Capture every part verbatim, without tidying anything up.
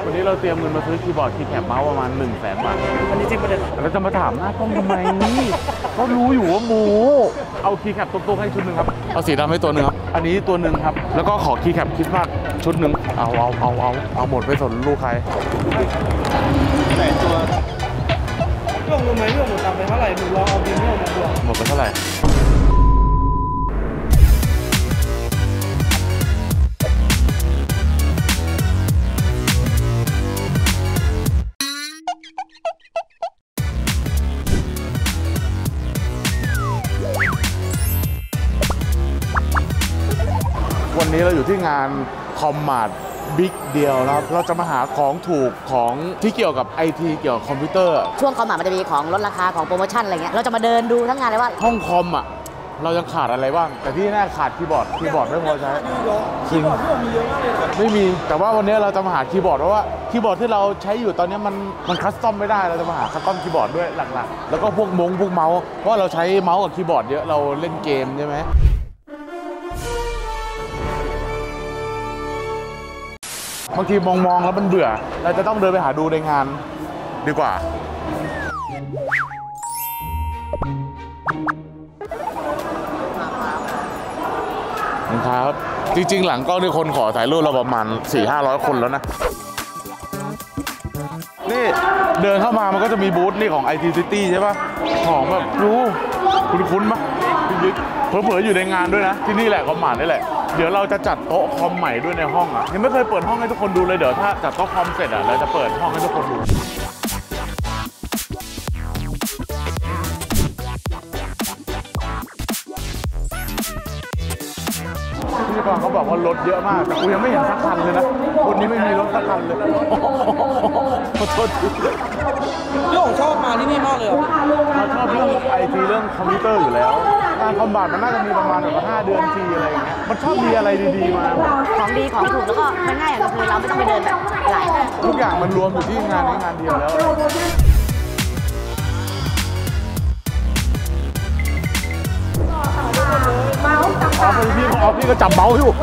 วันนี้เราเตรียมเงินมาซื้อคีย์บอร์ดคีย์แคปเมาส์ประมาณหนึ่งแสนบาทอันนี้จริงประเด็นแล้วจะมาถามหน้ากล้องทำไมเขารู้อยู่ว่าหมูเอาคีย์แคปตัวๆให้ชุดหนึ่งครับเอาสีดำให้ตัวหนึ่งครับอันนี้ตัวหนึ่งครับแล้วก็ขอคีย์แคปคริสต์มาสชุดหนึ่งเอาเอาเอาเอาเอาหมดไปสนลูกใครแต่ตัวเรื่องรู้ไหมเรื่องหนูทำไปเท่าไหร่หนูลองเอาบินเรื่องดูหมดไปเท่าไหร่วันนี้เราอยู่ที่งานคอมมาร์ทบิ๊กเดียวนะครับเราจะมาหาของถูกของที่เกี่ยวกับไอทีเกี่ยวกับคอมพิวเตอร์ช่วงคอมมาร์ทมันจะมีของลดราคาของโปรโมชั่นอะไรเงี้ยเราจะมาเดินดูทั้งงานเลยว่าห้องคอมอ่ะเรายังขาดอะไรบ้างแต่ที่แน่ขาดคีย์บอร์ดคีย์บอร์ดไม่พอใช้คีย์บอร์ดที่มีเยอะมากเลยไม่มีแต่ว่าวันนี้เราจะมาหาคีย์บอร์ดเพราะว่าคีย์บอร์ดที่เราใช้อยู่ตอนนี้มันมันคัสตอมไม่ได้เราจะมาหาคัสตอมคีย์บอร์ดด้วยหลักๆแล้วก็พวกมงพวกเมาส์เพราะเราใช้เมาส์กับคีย์บอร์ดเยอะเราเล่นเกมใช่ไหมบางทีมองๆแล้วมันเบื่อเราจะต้องเดินไปหาดูในงานดีกว่าครับจริงๆหลังกล้องที่คนขอถ่ายรูปเราประมาณ สี่ห้าร้อย คนแล้วนะนี่เดินเข้ามามันก็จะมีบูธนี่ของ ไอ ที City ใช่ป่ะของแบบรู้คุ้นๆปะเผลอๆอยู่ในงานด้วยนะที่นี่แหละคอมมาร์ทนี่แหละเดี๋ยวเราจะจัดโต๊ะคอมใหม่ด้วยในห้องอ่ะยังไม่เคยเปิดห้องให้ทุกคนดูเลยเดี๋ยวถ้าจัดโต๊ะคอมเสร็จอ่ะเราจะเปิดห้องให้ทุกคนดูที่ก่อนเขาบอกว่ารถเยอะมากแต่กูยังไม่เห็นสักคันเลยนะคนนี้ไม่มีรถสักคันเลยขอโทษทีเรื่องของชอบมาที่นี่มากเลยเราชอบเรื่องไอทีเรื่องคอมพิวเตอร์อยู่แล้วงานคอมบาทมันน่าจะมีประมาณแบบห้าเดือนทีอะไรอย่างเงี้ยมันชอบมีอะไรดีๆมาของดีของถูกแล้วก็ง่ายๆอย่างคือเราไม่ต้องไปเดินแบบหลายทุกอย่างมันรวมอยู่ที่งานนี้งานเดียวแล้วเมาส์อ๋อพี่อ๋อพี่ก็จับเมาส์อยู่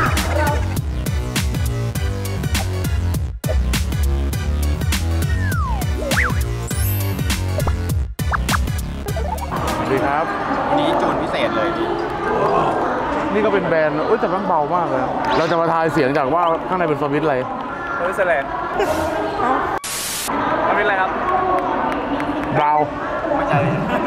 สวัสดีครับวันนี้จูนพิเศษเลยพี่นี่ก็เป็นแบรนด์เอ้ยแต่มันเบามากเลยเราจะมาทายเสียงจากว่าข้างในเป็นสวิตช์อะไรสวิตช์แลนด์สวิตช์อะไรครับบราวไม่ใช่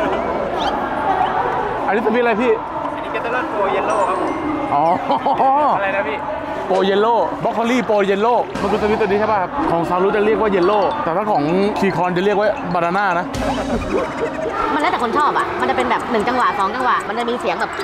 อันนี้สวิตช์อะไรพี่อันนี้เกตเตอร์โปรเยลโล่ครับผมอ๋ออะไรนะพี่โปรเยลโล่บล็อกโคลี่โปรเยลโล่มันคือสวิตช์ตัวนี้ใช่ป่ะครับของซารุจะเรียกว่าเยลโล่แต่ถ้าของคีคอนจะเรียกว่าบานาน่านะมันแล้วแต่คนชอบอ่ะมันจะเป็นแบบหนึ่งจังหวะสองจังหวะมันจะมีเสียงแบบ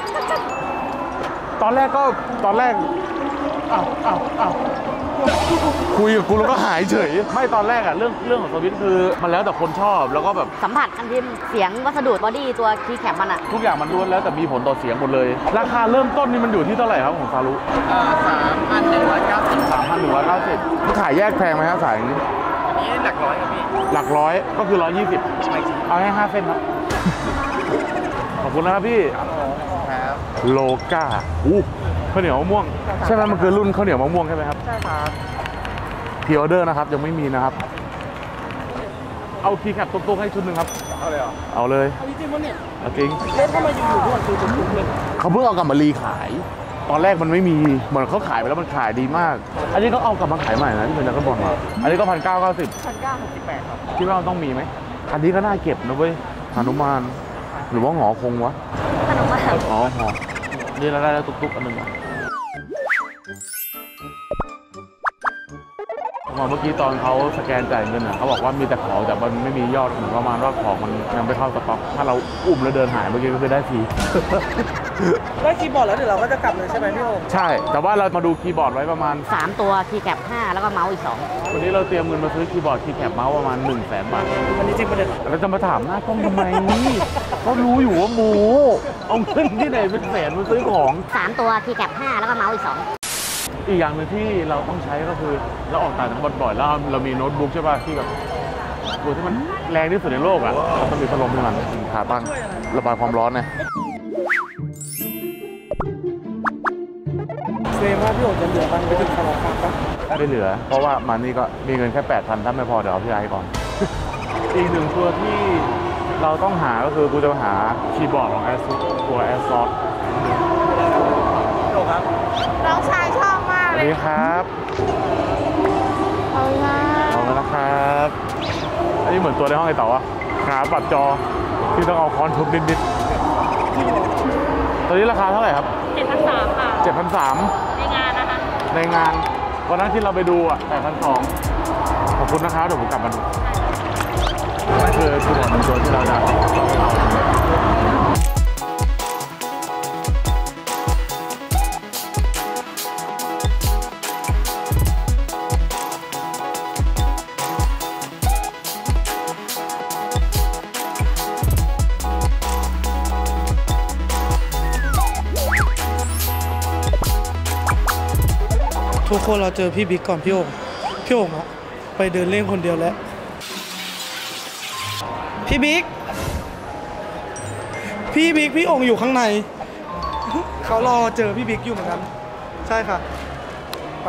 ตอนแรกก็ตอนแรกอ้าวอ้าวอ้าวคุยกับกูแล้วก็หายเฉยไม่ตอนแรกอะเรื่องเรื่องของสวิตช์คือมันแล้วแต่คนชอบแล้วก็แบบสัมผัสกันที่เสียงวัสดุบอดี้ตัวคีย์แคปมันอะทุกอย่างมันล้วนแล้วแต่มีผลต่อเสียงหมดเลยราคาเริ่มต้นนี่มันอยู่ที่เท่าไหร่ครับของซารุอ่าสามพันหนึ่งร้อยเก้าสิบสามพันหนึ่งร้อยเก้าสิบมันขายแยกแพงไหมครับสายนี้อันนี้หลักร้อยครับพี่หลักร้อยก็คือร้อยยี่สิบเอาให้ห้าเส้นครับขอบคุณนะครับพี่ครับโลกาอู้ข้าวเหนียวมะม่วงใช่ไหมมันคือรุ่นข้าวเหนียวมะม่วงใช่ไหมครับใช่ครับพรีออเดอร์นะครับยังไม่มีนะครับเอาคีย์แคปตุ๊กๆให้ชุดหนึ่งครับเอาเลยเหรอเอาเลยเอาจริงๆมั้งเนี่ยจริงเล่นเข้ามาอยู่ๆด้วยคือจุกๆเลยเขาเพิ่งเอากลับมารีขายตอนแรกมันไม่มีเหมือนเขาขายไปแล้วมันขายดีมากอันนี้เขาเอากลับมาขายใหม่นะที่เป็นจากกระบอกมาอันนี้ก็พันเก้าเก้าสิบพันเก้าหกสิบแปดครับคิดว่าต้องมีไหมอันนี้ก็น่าเก็บนะเว้ยหนุมานหรือว่าหงอคงวะหนุมานอ๋อหอนี่เราได้แล้วตุ๊กๆอันหนึ่งเมื่อกี้ตอนเขาสแกนจ่ายเงินอ่ะเขาบอกว่ามีแต่ของแต่มันไม่มียอดเหมือนประมาณว่าของมันยังไม่เข้าสต็อกถ้าเราอุ้มแล้วเดินหายเมื่อกี้ก็คือได้ฟรีได้คีย์บอร์ดแล้วเดี๋ยวเราก็จะกลับเลยใช่ไหมพี่โอใช่แต่ว่าเรามาดูคีย์บอร์ดไว้ประมาณสามตัวคีย์แคปห้าแล้วก็เมาส์อีกสองวันนี้เราเตรียมเงินมาซื้อคีย์บอร์ดคีย์แคปเมาส์ประมาณหนึ่งแสนบาทอันนี้จริงประเด็นแล้วจะมาถามหน้ากล้องทำไมเขารู้อยู่ว่าหมูเอาเงินที่ไหนเป็นแสนมาซื้อของสามตัวคีย์แคปห้าแล้วก็เมาส์อีกสองอีกอย่างหนึ่งที่เราต้องใช้ก็คือเราออกต่างจังหวัดบ่อยแล้วเรามีโน้ตบุ๊กใช่ป่ะที่แบบตัวที่มันแรงที่สุดในโลกอ่ะเราต้องมีพัดลมให้มันขาตั้งระบายความร้อนไงเซม่าพี่โอจะเหลือมันไปถึงขนาดครับไม่เหลือ เพราะว่ามานี่ก็มีเงินแค่แปดพันถ้าไม่พอเดี๋ยวเอาพี่ไอ้ก่อน อีกหนึ่งตัวที่เราต้องหาก็คือกูจะหาคีย์บอร์ดของแอสตัวแอสซอสครับน้องชายชอบมากสวัเลสยดีครับขอบคุณค่ะขอบคุณนะครับอันนี้เหมือนตัวในห้องไอ้เต๋ออะขาปรับจอที่ต้องเอาค้อนทุบนิดๆตัวนี้ราคาเท่าไหร่ครับเจ็ดพันสามค่ะเจ็ดพันสามในงานนะคะในงานวันนั้นที่เราไปดูอ่ะแปดพันสองขอบคุณนะครับเดี๋ยวผมกลับมาดูนั่นคือคีย์บอร์ดหนึ่งตัวที่เราจะทุกคนเราเจอพี่บิ๊กก่อนพี่โอ่งพี่โอ่งอะไปเดินเล่นคนเดียวแล้ว พี่บิ๊กพี่บิ๊กพี่โอ่งอยู่ข้างใน เขารอเจอพี่บิ๊กอยู่เหมือนกัน ใช่ค่ะไป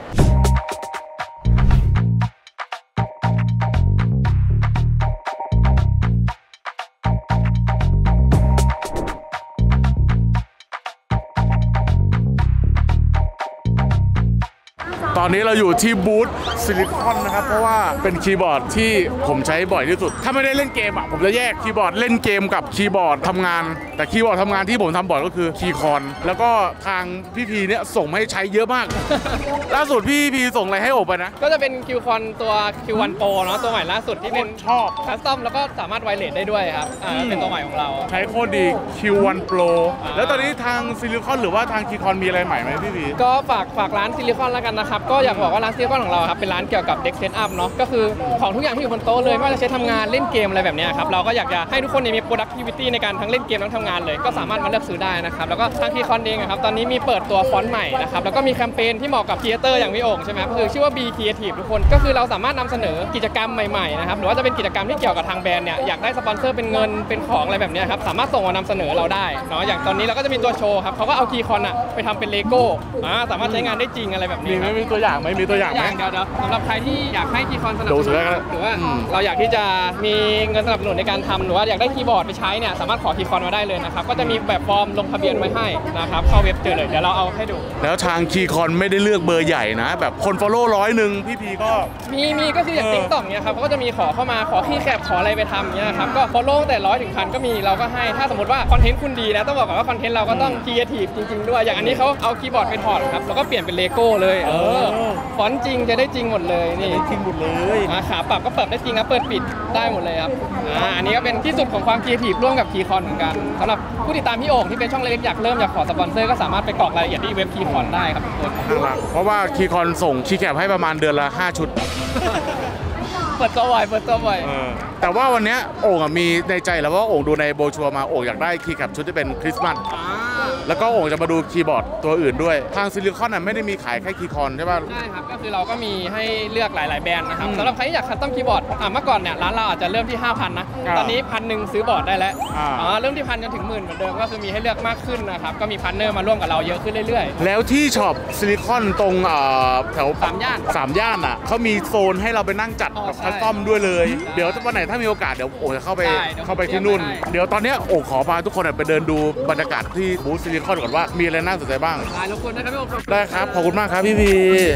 ตอนนี้เราอยู่ที่บูธซิลิคอนนะครับเพราะว่าเป็นคีย์บอร์ดที่ผมใช้บ่อยที่สุดถ้าไม่ได้เล่นเกมอ่ะผมจะแยกคีย์บอร์ดเล่นเกมกับคีย์บอร์ดทำงานแต่คีย์บอร์ดทำงานที่ผมทำบ่อยก็คือคีย์คอนแล้วก็ทางพี่พีเนี่ยส่งมาให้ใช้เยอะมาก ล่าสุดพี่พีส่งอะไรให้โอบไปนะก็จะเป็นคิวคอนตัว คิว วัน Pro เนาะตัวใหม่ล่าสุดที่เป็นชอบคัสตอมแล้วก็สามารถไวเลสได้ด้วยครับอ่าเป็นตัวใหม่ของเราใช้โคตรดี คิว วัน Pro แล้วตอนนี้ทางซิลิคอนหรือว่าทางคีย์คอนมีอะไรใหม่ไหมพี่พีก็ฝากฝากร้านซิลิคอนแล้วกันนะครับก็อยากบอกว่าร้านซิลิคอนของเราครับเป็นร้านเกี่ยวกับเด็กเซตอัพเนาะก็คือของทุกอย่างที่อยู่บนโต๊ะเลยไม่ว่าจะใช้ทำงานเล่นเกมอะไรแบบนี้ครับเราก็อยากจะให้ทุกคนมี productivity ในการทั้งเล่นเกมทั้งทำงานเลยก็สามารถมาเลือกซื้อได้นะครับแล้วก็ทางคีย์คอนเองครับตอนนี้มีเปิดตัวฟอนต์ใหม่นะครับแล้วก็มีแคมเปญที่เหมาะกับครีเอเตอร์อย่างพี่โอ่งใช่ไหมก็คือชื่อว่า Be Creative ทุกคนก็คือเราสามารถนำเสนอกิจกรรมใหม่ๆนะครับหรือว่าจะเป็นกิจกรรมที่เกี่ยวกับทางแบรนด์เนี่ยอยากได้สปอนเซอร์เป็นเงินเป็นของอะไรแบบนี้ครับสามารถส่งมานำเสนอเราได้เนาะอย่างตอนนี้เราก็จะมีตัวโชว์ครับเขาก็เอาคีย์คอนอะไปทำเป็นเลโก้อ่าสามารถใช้งานได้จริงอะไรแบบมีนี้ไหคมรับมีตัวอย่างไหมมีตัวอย่างไหมเดี๋ยวเดี๋ยวสำหรับใครที่อยากให้คีย์คอนสนับดูสสุนุดนแล้วหรือว่าอืมเราอยากที่จะมีเงินสนับสนุนในการทำหรือว่าอยากได้คีย์บอร์ดไปใช้เนี่ยสามารถขอคีย์คอนมาได้เลยนะครับก็จะมีแบบฟอร์มลงทะเบียนไว้ให้นะครับเข้าเว็บเจอเลยเดี๋ยวเราเอาให้ดูแล้วทางคีย์คอนไม่ได้เลือกเบอร์ใหญ่นะ แบบคน follow ร้อยหนึ่งพี่พีก็มีมีก็คืออย่างเออติ๊กต็อกเนี่ยครับเขาก็จะมีขอเข้ามาขอคีย์แคปขออะไรไปทำเนี่ยครับก็ฟอลโล่แต่ร้อยถึงพันก็มีเราก็ให้ถ้าสมมติว่าคอนเทนต์คุณดีนะต้องบอกก่อนว่าคอนเทนต์เราก็ต้องครีเอทีฟจริงๆด้วยอย่างอันนี้เขาเอาคีย์บอร์ดไปถอดครับแล้วก็เปลี่ยนเป็นเลโก้เลยเออฟอนต์จริงจะได้จริงหมดเลยนี่ทิ้งหมดเลยอ่าขาปรับก็เปิดได้จริงครับเปิดปิดได้หมดเลยครับอ่าอันนี้ก็เป็นที่สุดของความครีเอทีฟร่วมกับคีย์คอนเหมือนกันสำหรับผู้ติดตามพี่โอ่งที่เป็นช่องเล็กๆอยากเริ่มอยากขอสปอนเซอร์ก็สามารถไปกรอกรายละเอียดที่เว็บคีย์คอนได้ครับทุกคนน่ารักเพราะว่าคีย์คอนส่งคีย์แคปให้ประมาณเดือนละห้าชุดเปิดตัวบ่อยเปิดตัวบ่อยแต่ว่าวันเนี้ยโอ่งอะมีในใจแล้วว่าโอ่งดูในโบรชัวร์มาโอ่งอยากได้คีย์แคปชุดที่เป็นคริสต์มาสอ่าแล้วก็โอ่งจะมาดูคีย์บอร์ดตัวอื่นด้วยทางซิลิคอนน่ะไม่ได้มีขายแค่คีย์คอนใช่ป่ะใช่ครับก็คือเราก็มีให้เลือกหลาย ๆ แบรนด์นะครับอืมสำหรับใครที่อยากคัสตอมคีย์บอร์ดอ่ะเมื่อก่อนเนี่ยร้านเราอาจจะเริ่มที่ ห้าพัน นะอ่าตอนนี้พันหนึ่งซื้อบอร์ดได้แล้วอ่าอ๋อเริ่มที่พันจนถึงหมื่นเหมือนเดิมก็คือมีให้เลือกมากขึ้นนะครับก็มีพาร์ทเนอร์มาร่วมกับเราเยอะขึ้นเรื่อยแล้วที่ช็อปซิลิคอนตรงเอ่อแถวสามย่านสามย่านอ่ะเขามีโซนให้เราไปนั่งจัดอ๋อแบบใช่คัสตอมด้วยเลยใช่เดี๋ยววันไหนถ้ามีโอกาสเดี๋ยวโอ่งจะเข้าไปได้เดี๋ยวเข้าไปที่นู่นผมเตรียมไว้ให้เดี๋ยวตอนเนี้ยโอ่งขอพาทุกคนอะไปเดินดูบรรยากาศที่บูธซิลิคอนก่อนว่ามีอะไรน่าสนใจบ้างๆได้รบกวนนะครับพี่โอ๊คได้ครับ ขอบคุณมากครับพี่พี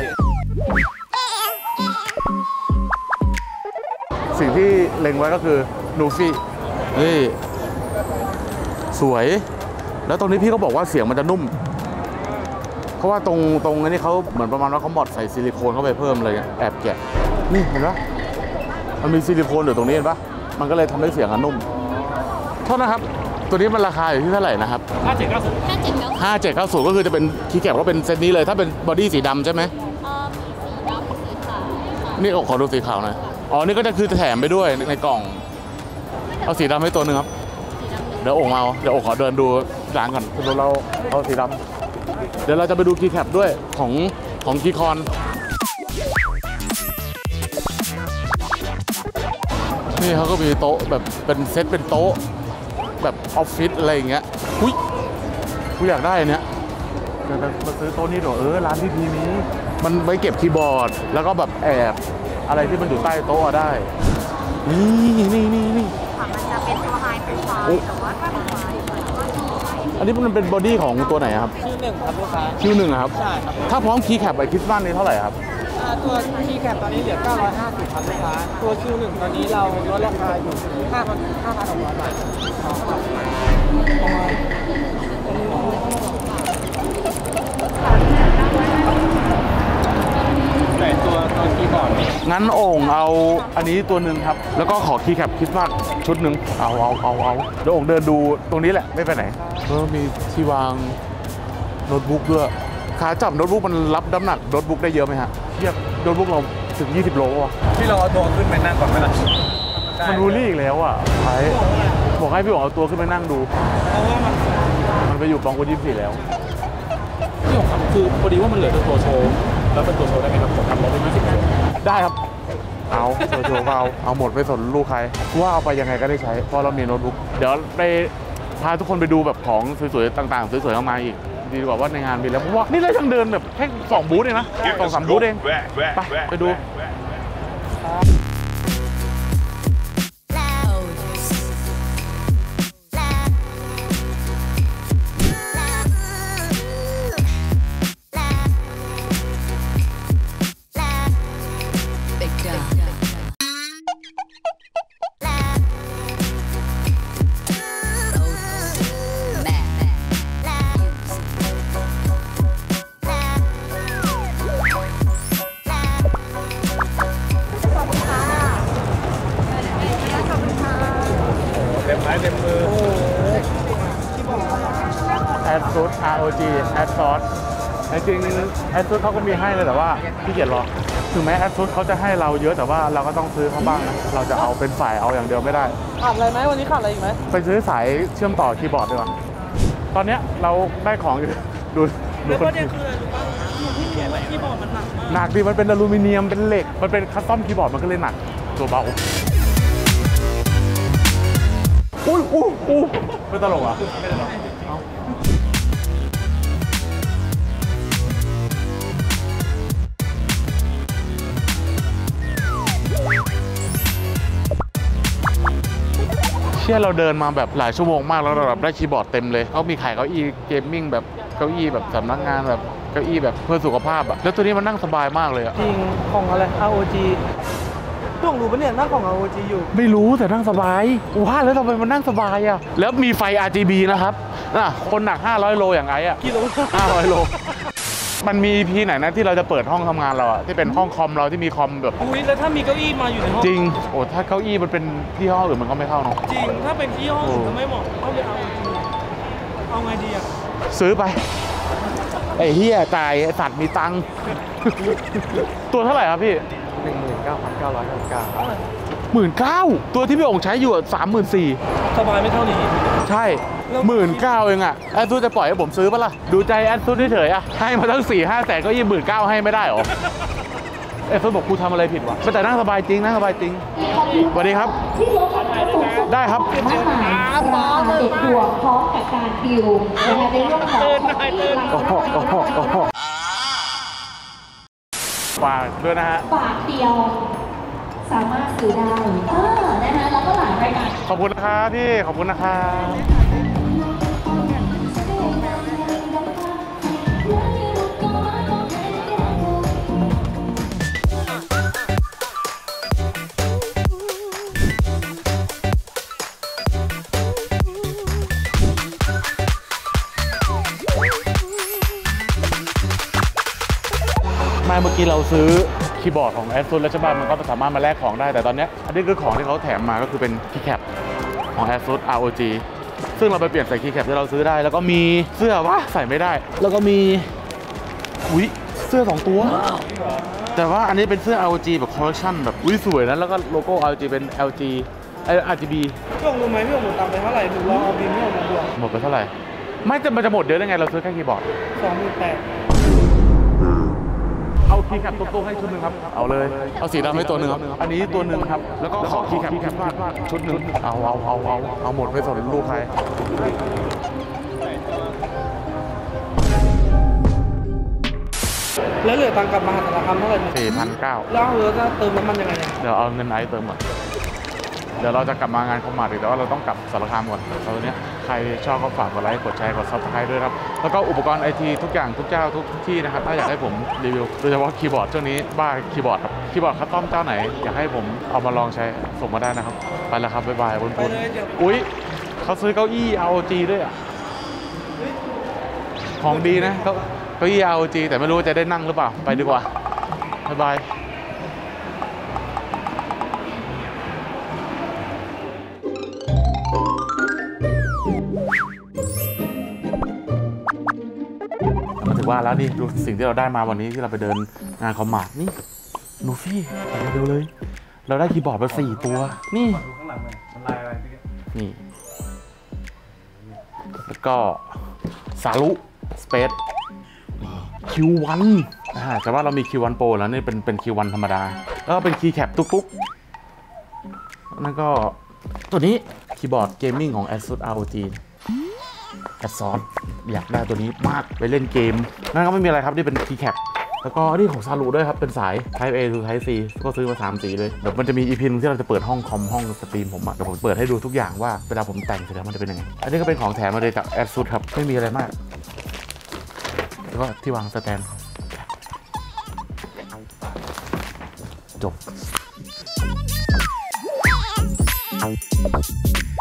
สิ่งที่เล็งไว้ก็คือนูฟี่นี่สวย แล้วตรงนี้พี่เขาบอกว่าเสียงมันจะนุ่ม เพราะว่าตรงตรงนี้เขาเหมือนประมาณว่าเขาหมดใส่ซิลิโคนเข้าไปเพิ่มเลยแอบแกะ นี่เห็นปะมันมีซิลิโคนอยู่ตรงนี้เห็นปะมันก็เลยทำให้เสียงอะนุ่มโทษนะครับ ตัวนี้มันราคาอยู่ที่เท่าไหร่นะครับห้าเจ็ดเก้าศูนย์ห้าเจ็ดเก้าห้าเจ็ดเก้าศูนย์ก็คือจะเป็นคีย์แคปก็เป็นเซตนี้เลยถ้าเป็นบอดี้สีดำใช่ไหมเอ่อมีสีดำสีขาวค่ะนี่ขอดูสีขาวหน่อย อ๋อ นี่ก็จะคือแถมไปด้วยในกล่อง เอาสีดำให้ตัวหนึ่งครับสีดำหนึ่งเดี๋ยวโอ่งมาเอาเดี๋ยวโอ่งขอเดินดูร้านก่อนคือเราเอาสีดำเดี๋ยวเราจะไปดูคีย์แคปด้วยของของคีย์คอน นี่เขาก็มีโต๊ะแบบเป็นเซตเป็นโต๊ะแบบออฟฟิศอะไรอย่างเงี้ยอุ้ยกูอยากได้อันเนี้ยจะมาซื้อโต๊ะนี้หรอเออร้านพี่พีมีมันไว้เก็บคีย์บอร์ดแล้วก็แบบแอบอะไรที่มันอยู่ใต้โต๊ะได้นี่นี่นี่นี่ค่ะมันจะเป็นตัวไฮโปรไฟล์แต่ว่าถ้าเป็นไฟล์อันนี้มันเป็นบอดี้ของตัวไหนครับชื่อหนึ่งครับลูกค้าคิวหนึ่งครับใช่ครับถ้าพร้อมคีย์แคปไปคริสต์มาสนี้เท่าไหร่ครับอ่าตัวคีย์แคปตอนนี้เหลือเก้าร้อยห้าสิบครับลูกค้าตัวคิวหนึ่งตอนนี้เราลดราคาอยู่ห้าพันห้าพันหกร้อยบาทแต่ตัวตัวคีย์บอร์ดนี่งั้นโอ่งเอาอันนี้ตัวหนึ่งครับแล้วก็ขอคีย์แคปคริสต์มาสชุดหนึ่งเอาเอาเอาเอาเดี๋ยวโอ่งเดินดูตรงนี้แหละไม่ไปไหนเออมีที่วางโน้ตบุ๊กด้วยขาจับโน้ตบุ๊กมันรับน้ำหนักโน้ตบุ๊กได้เยอะไหมฮะเทียบโน้ตบุ๊กเราถึงยี่สิบโลวะพี่เราเอาตัวขึ้นไปนั่งก่อนไหมล่ะมันรูลี่อีกแล้วอ่ะไอ้บอกให้พี่โอ่งเอาตัวขึ้นไปนั่งดูเพราะว่ามันมันไปอยู่ปองกูยี่สิบสี่แล้วพี่ผมครับคือพอดีว่ามันเหลือตัวโชว์แล้วเป็นตัวโชว์ได้ไหมครับผมทำลดไปยี่สิบได้ครับ เอาโชว์โชว์เอาเอาหมดไปสนลูกใครว่าเอาไปยังไงก็ได้ใช้เพราะเรามีโน้ตบุ๊กเดี๋ยวไปพาทุกคนไปดูแบบของสวยๆต่างๆสวยๆออกมาอีกดีกว่าว่าในงานมีแล้วเพราะว่านี่เรายังเดินแบบแค่สองบูธเองนะสองสามบูธเองไปไปดูเต็มไม้เต็มมือแอดซูด อาร์ โอ จี แอดซอสจริงแอดซูดเขาก็มีให้เลยแต่ว่าพี่เกียรรอถึงแม้แอดซูดเขาจะให้เราเยอะแต่ว่าเราก็ต้องซื้อเขาบ้างนะเราจะเอาเป็นฝ่ายเอาอย่างเดียวไม่ได้ขาดอะไรไหมวันนี้ขาดอะไรอีกไหมไปซื้อสายเชื่อมต่อคีย์บอร์ดดีกว่าตอนเนี้ยเราได้ของอยู่ดูดูแล้วคนประเด็นคืออะไรรู้ป่ะที่เขียนว่าคีย์บอร์ดมันหนักมากหนักดิมันเป็นอลูมิเนียมเป็นเหล็กมันเป็นคัสตอมคีย์บอร์ดมันก็เลยหนักตัวเบาอุ้ยอู้อู้ไม่ตลกอ่ะเชื่อเราเดินมาแบบหลายชั่วโมงมากแล้วเราแบบได้คีย์บอร์ดเต็มเลยเขามีขายเก้าอี้เกมมิ่งแบบเก้าอี้แบบสำนักงานแบบเก้าอี้แบบเพื่อสุขภาพอะแล้วตัวนี้มันนั่งสบายมากเลยอะจริงของอะไร อาร์ โอ จีพี่ผมรู้ปะเนี่ยนั่งของ อาร์ โอ จี อยู่ไม่รู้แต่นั่งสบายว่าแล้วทำไมมันนั่งสบายอะแล้วมีไฟ อาร์ จี บี นะครับน่ะคนหนักห้าร้อยโลอย่างไงอะกิโลห้าร้อยโลมันมี อี พี ไหนนะที่เราจะเปิดห้องทำงานเราอะที่เป็นห้องคอมเราที่มีคอมแบบอุ้ยแล้วถ้ามีเก้าอี้มาอยู่ในห้องจริงโอ้ถ้าเก้าอี้มันเป็นที่ห้องอื่นมันก็ไม่เข้าเนาะจริงถ้าเป็นที่ห้องอื่นก็ไม่เหมาะต้องเป็น อาร์ โอ จี เอาไงดีอะซื้อไปไอ้เฮียจ่ายไอ้สัตว์มีตังค์ ตัวเท่าไหร่ครับพี่หนึ่งหมื่นเก้าพันเก้าร้อยเก้าสิบเก้าหมื่นเก้าตัวที่พี่โอ่งใช้อยู่สามหมื่นสี่สบายไม่เท่านี้ใช่หมื่นเก้าเองอะแอดซูจะปล่อยให้ผมซื้อปะล่ะดูใจแอดซูเฉยๆอะให้มาตั้งสี่ห้าแสนก็ยี่หมื่นเก้าให้ไม่ได้หรอแอดซูบอกกูทำอะไรผิดวะแต่นั่งสบายจริงนั่งสบายจริงสวัสดีครับได้ครับมากมายราคาเด็ดดวงพร้อมกับการดิวนะคะในเรื่องของโอ้โหโอ้โหโอ้โหฝากด้วยนะฮะบาทเดียว สามารถซื้อได้เออนะคะแล้วก็หลายรายการขอบคุณนะครับพี่ขอบคุณนะครับ มาเมื่อกี้เราซื้อคีย์บอร์ดของ แอสซูส แล้วใช่ป่ะมันก็สามารถมาแลกของได้แต่ตอนเนี้ยอันนี้คือของที่เขาแถมมาก็คือเป็นคีย์แคปของ แอสซูส อาร์ โอ จี ซึ่งเราไปเปลี่ยนใส่คีย์แคปที่เราซื้อได้แล้วก็มีเสื้อวะใส่ไม่ได้ แล้วก็มีอุ๊ยเสื้อสองตัว แต่ว่าอันนี้เป็นเสื้อ อาร์ โอ จี แบบคอลเลคชันแบบอุ๊ยสวยนะแล้วก็โลโก้ อาร์ โอ จี เป็น แอล จี ไอ อาร์ จี บีพี่ผมรู้ไหมพี่ผมหมดตังค์ไปเท่าไหร่หนูลองเอาบินพี่ผมมาบวกหมดไปเท่าไหร่ไม่แต่มันจะหมดเยอะได้ไงเราซื้อแค่คีย์บอร์ดสองหมื่นแปดเอาคีย์แคปตัวๆให้ชุดหนึ่งครับ เอาเลย เอาสีดำให้ตัวหนึ่งครับ อันนี้ตัวหนึ่งครับ แล้วก็ขอคีย์แคปชุดหนึ่งเอาเอาเอาเอาเอาหมดไม่สนลูกใคร พแล้วเหลือตังค์กลับมาหาสารคามเท่าไหร่เนี่ยสี่พันเก้าแล้วเราจะเติมน้ำมันยังไงเนี่ยเดี๋ยวเอาเงินไอซ์เติมก่อนเดี๋ยวเราจะกลับมางานคอมมาร์ทอีกแต่ว่าเราต้องกลับสารคามก่อนตอนนี้ใครชอบก็ฝากกดไลค์กดแชร์กดซับสไครต์ด้วยครับแล้วก็อุปกรณ์ไอทีทุกอย่างทุกเจ้าทุกที่นะครับถ้าอยากให้ผมรีวิวโดยเฉพาะคีย์บอร์ดช่วงนี้บ้าคีย์บอร์ดครับคีย์บอร์ดคัสตอมเจ้าไหนอยากให้ผมเอามาลองใช้ส่งมาได้นะครับไปแล้วครับบ๊ายบายบนไปบนเลยเดี๋ยวอุ๊ยเขาซื้อเก้าอี้ อาร์ โอ จี ด้วยอ่ะของดีนะเก้าเก้าอี้ อาร์ โอ จี แต่ไม่รู้ว่าจะได้นั่งหรือเปล่าไปดีกว่าบ๊ายบายมาถึงว่าแล้วนี่ดูสิ่งที่เราได้มาวันนี้ที่เราไปเดินงานคอมมาร์ทนี่นูฟี่มาเร็วเลยเราได้คีย์บอร์ดมาสี่ตัวนี่นี่แล้วก็ซารุสเปซ คิว วัน อ่าแต่ว่าเรามี คิว วัน Pro แล้วนี่เป็นเป็น คิว วัน ธรรมดาแล้วก็เป็นคีย์แคปตุ๊กๆนั่นก็ตัวนี้คีย์บอร์ดเกมมิ่งของ ASUS อาร์ โอ จี ASUS อยากได้ตัวนี้มากไปเล่นเกมนั่นก็ไม่มีอะไรครับนี่เป็นคีย์แคปแล้วก็นี่ของซารุด้วยครับเป็นสาย Type A to Type C ก็ซื้อมาสามสีเลยเดี๋ยวมันจะมี อี พี นึงที่เราจะเปิดห้องคอมห้องสตรีมผมอะเดี๋ยวผมเปิดให้ดูทุกอย่างว่าเวลาผมแต่งเสร็จแล้วมันจะเป็นยังไงอันนี้ก็เป็นของแถมมาเลยจาก ASUS ครับไม่มีอะไรมากแล้วก็ที่วางสแตนจบ